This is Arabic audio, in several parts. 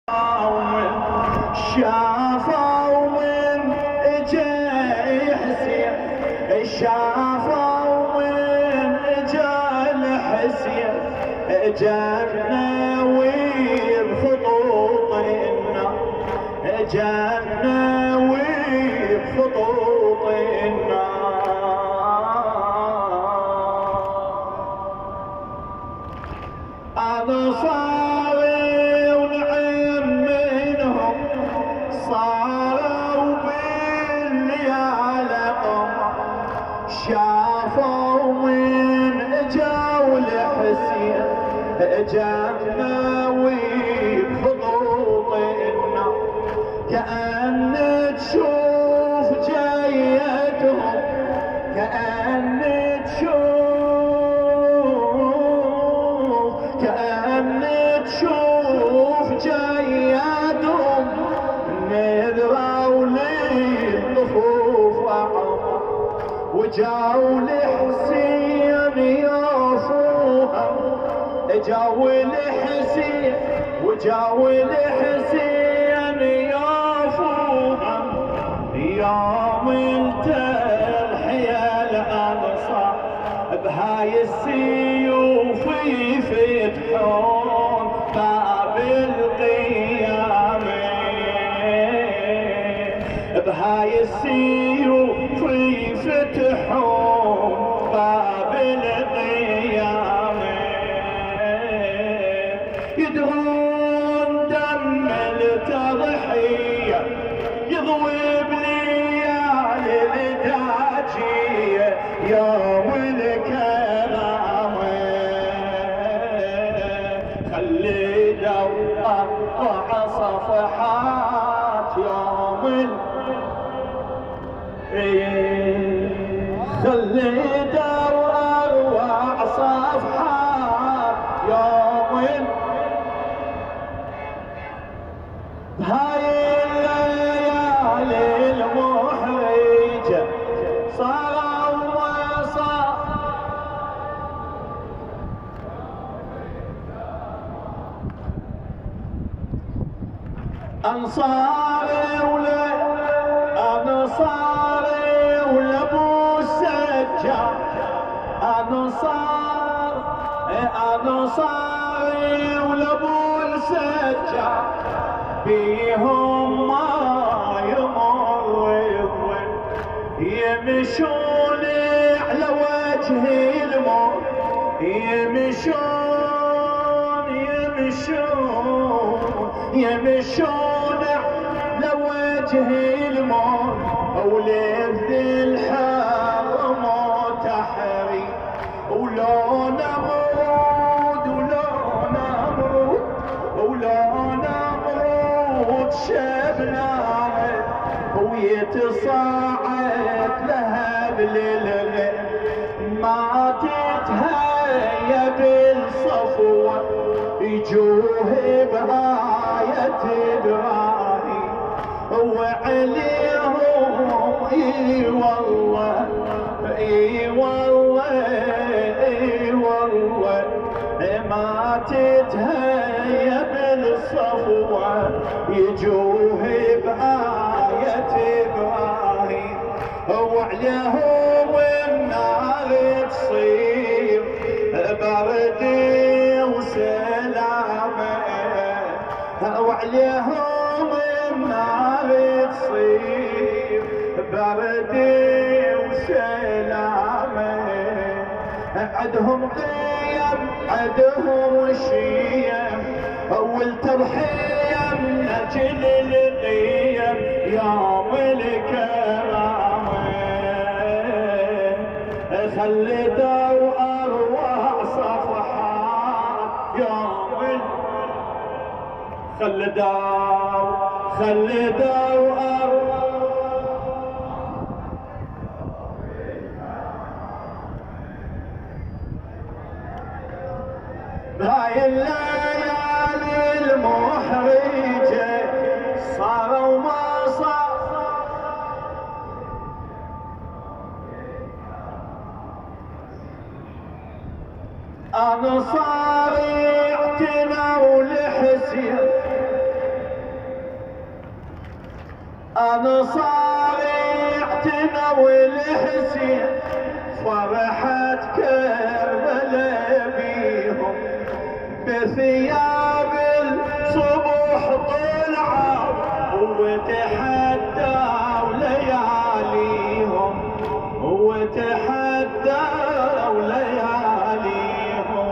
شافوا من اجا حسين، شافوا من اجا الحسين، جانا وبخطوط النار، جانا وبخطوط النار. انا صاري ونعم منهم، صاروا بالليالي قمر، شافوا من اجوا الحسين، جانا وبخطوط النار. كأن تشوف جايتهم، كأن تشوف جايتهم، نذروا للطفوف عمر، وجاوا لحسين يوفوها، جاوا لحسين وجاوا لحسين يوفوها. يوم التضحية الأنصار بهاي السيوف يفتحون باب القيامة، بهاي السيوف يفتحون باب القيامة. يدرون دم التضحية يضوي بليالي الداجية، يوم الكرامة خلدوا أقطع صفحات يوم خلدوا أروع صفحات يوم هاي الليالي المحرجة. صاروا وصار أنصاري أنصاري ولابو السجاد، أنصاري ولابو السجاد، بيهم ما يمر الظل، يمشون على وجه الموت، يمشون على وجه الموت. ولذ الحرم تحريم، ولو نمرود شبناه، ويتصاعد لهب للغير. ما تتهيأ بالصفوة يجوه بآية إبراهيم، وعليهم اي والله اي والله اي والله ما تتهيأ بالصفوة يجوه بآية إبراهيم، وعليهم النار تصير برد وسلامة، وعليهم النار تصير برد وسلامة. عدهم قيم عدهم شيم، أول تضحية من أجل القيم يوم الكرامة. خلدوا أروع صفحات يوم خلدوا أروع بهاي الليالي المحرجة. صاروا ما صار أنصاري اعتنوا لحسين، أنصار اعتنوا الحسين فرحت كربلاء بيهم بثياب الصبح طلعوا وتحدوا لياليهم وتحدوا لياليهم.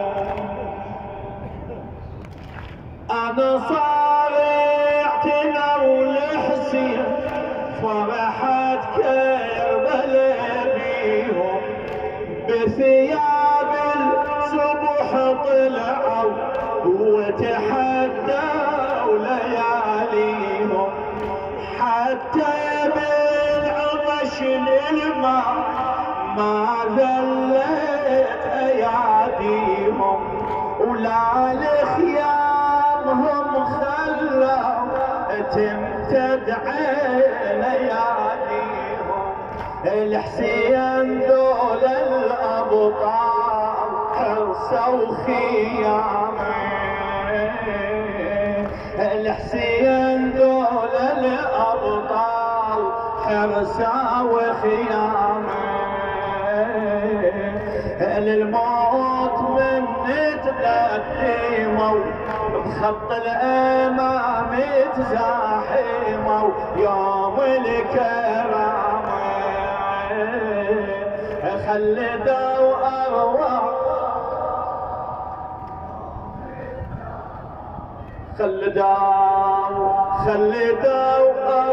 أنصار اعتنوا الحسين فرحت كربلاء بيهم بثياب الصبح طلعوا وتحدوا لياليهم حتى بالعطش للماء ما ذلت اياديهم ولا لخيامهم خلوا تمتد عين اياديهم. الحسين ذول الابطال حرصوا خيامه الحسين ذول الابطال حرصوا خيامه للموت من تقدموا بخط الامام تزاحموا يوم الكرامه خلدوا ارواح خلدوا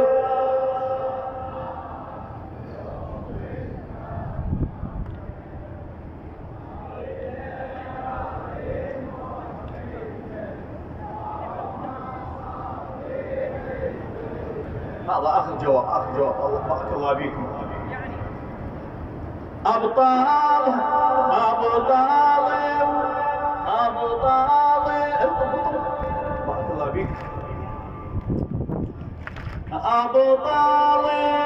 هذا اخر جواب الله بارك الله بيكم. ابطال بارك الله بيك. ابطال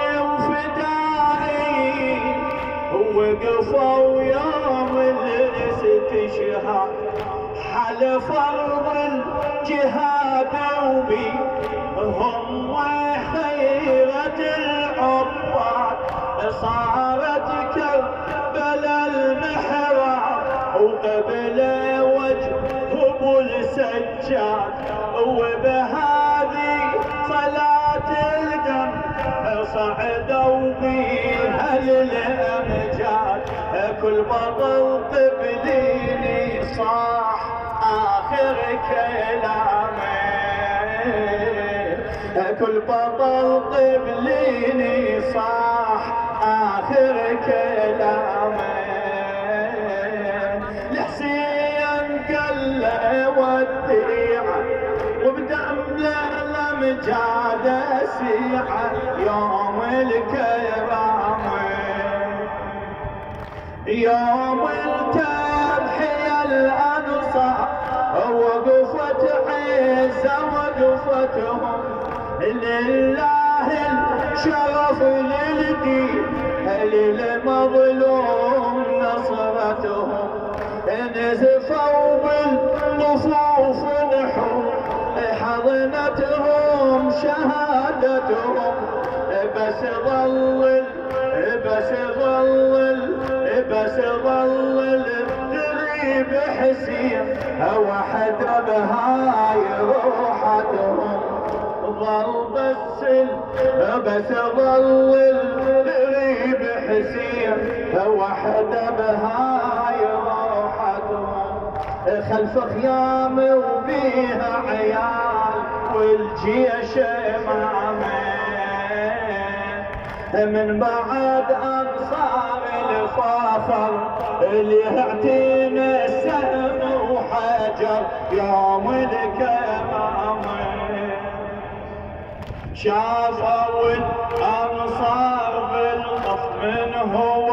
وفدائي وقفوا يوم الاستشهاد حلف ارض الجهاد وبي هم خيرة العباد صارت كربلاء المحراب وقبل وجه ابو السجاد وبهذه صلاة الدم صعدوا بها للامجاد كل بطل قبليني صاح اخر كلامه كل بطل قبليني صاح اخر كلامه الحسين قال له وديعه وبدم الامجاد سيعه يوم الكرامه يوم التضحيه الانصار وقفت عزه وقفتهم لله الشرف للدين للمظلوم نصرتهم نزفوا بالنصوص نحور حضنتهم شهادتهم بس ظل الدريب حسين وحد بهاي روحتهم ظل بس ظل الدريب حسين وحد بهاي روحتهم خلف خيام وبيها عيال والجيش امامه من بعد انصار الفاخر اللي اعتنى السهم وحجر يوم الكرامه شافوا الانصار بالقف من هو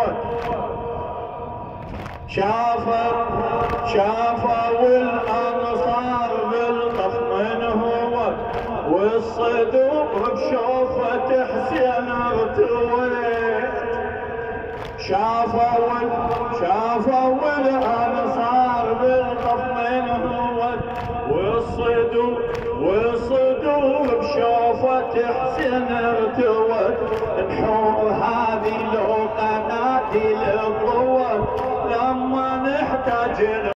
شافوا الانصار بالقف من هو والصدوق بشوفة حسين ارتويت شافوا الانصار بالقف من هو والصدوق دوب شوفت حسن ارتوت نحور هذه لو قناديل الضوت لما نحتاج